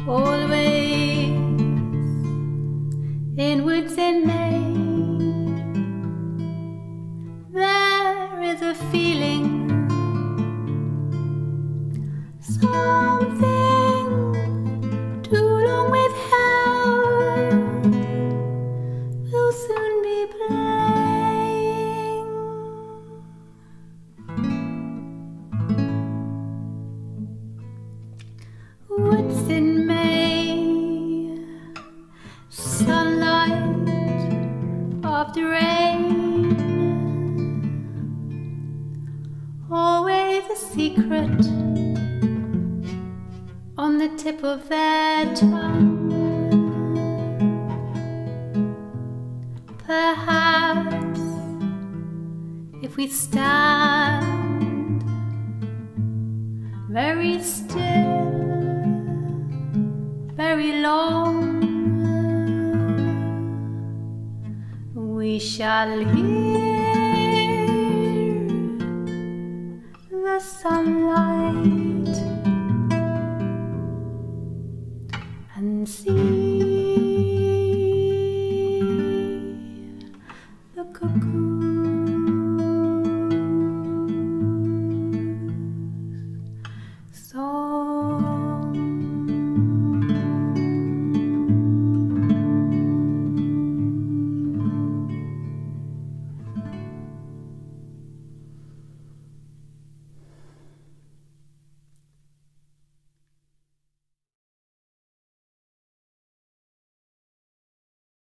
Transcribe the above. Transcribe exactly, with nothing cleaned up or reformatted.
always inwards in May. There is a feeling, something too long withheld will soon be playing. Woods in May, sunlight after rain, always a secret on the tip of their tongue. Perhaps if we stand very still, very long, we shall hear the sunlight and see